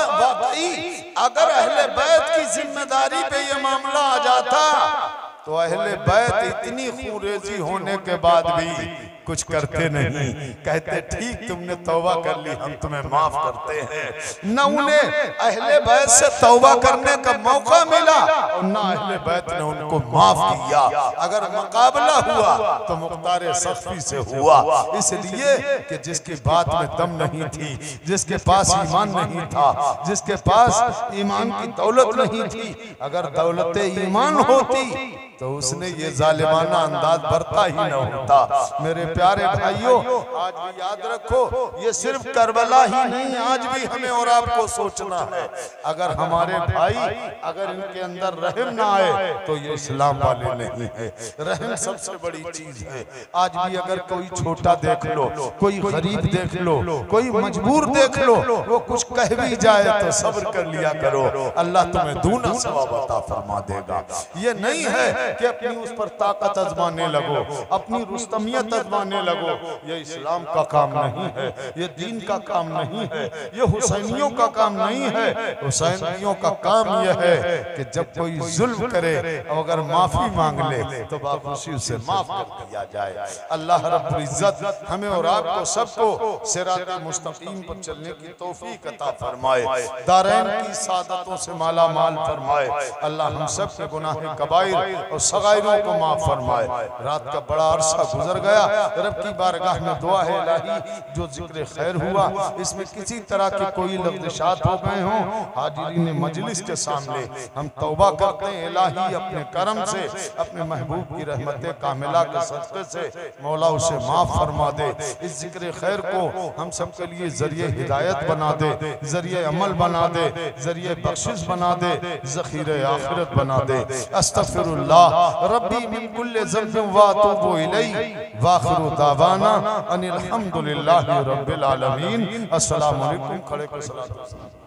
Speaker 1: वाकई अगर अहले बैत की जिम्मेदारी पे ये मामला आ जाता तो अहले बैत इतनी खूरेजी होने के बाद भी कुछ करते नहीं, कहते ठीक तुमने तौबा कर ली, हम तुम्हें माफ करते हैं। न उन्हें अहले बैत से तौबा करने का मौका मिला और न अहले बैत ने उनको माफ किया। अगर मुकाबला हुआ तो मुख्तार सख्ती से हुआ, इसलिए कि जिसकी बात में दम नहीं थी, जिसके पास ईमान नहीं था, जिसके पास ईमान की दौलत नहीं थी, अगर दौलत ईमान होती तो उसने ये जालिमाना अंदाज बरता ही न होता। मेरे प्यारे भाइयों, आज भी याद रखो, ये सिर्फ करबला ही नहीं, आज भी हमें और आपको सोचना है। अगर हमारे भाई अगर इनके अंदर रहम ना आए तो ये इस्लाम वाले नहीं है। रहम सबसे बड़ी चीज है। आज भी अगर कोई छोटा देख लो, कोई गरीब देख लो, कोई मजबूर देख लो, वो कुछ कह भी जाए तो सब्र कर लिया करो, अल्लाह तुम्हें दूना सवाब अता फरमा देगा। ये नहीं है कि अपनी उस पर ताकत आजमाने लगो, अपनी रुस्तमियत आजमाने लगो। ये इस्लाम का काम नहीं है, ये दीन का काम नहीं है, ये हुसैनियों का काम नहीं है। हुसैनियों का काम यह है कि जब कोई जुल्म करे अगर माफी मांग ले तो बाखुशी उसे माफ कर दिया जाए। अल्लाह रब्बुल इज्जत हमें और आपको सबको सिरात मुस्तकीम पर चलने की तौफीक अता फरमाए, दारैन की सादतों से माला माल फरमाए। अल्लाह हम सब के गुनाह कबाइर और सगाइरों को माफ फरमाए। रात का बड़ा अरसा गुजर गया, रब की बारगाह में दुआ है इलाही जो जिक्र खैर हुआ इसमें किसी तरह के कोई लफ्ज़ात हो गए हों, हाजिरीन मजलिस के सामने हम तौबा करते हैं इलाही अपने करम से, अपने महबूब की रहमत कामिला के सदक़े से मौला उसे माफ फरमा दे। इस जिक्र खैर को हम सब के लिए जरिए हिदायत बना दे, जरिए अमल बना दे, जरिए बख्शिश बना दे, ज़ख़ीरे आखिरत बना दे। अस्तग़फिरुल्लाह रब्बी मिन कुल्लि ज़ंबिन व अतूबु इलैहि व आखिरु दावाना अनिल हम्दुलिल्लाहि रब्बिल आलमीन। अस्सलामु अलैकुम। खड़े को सलात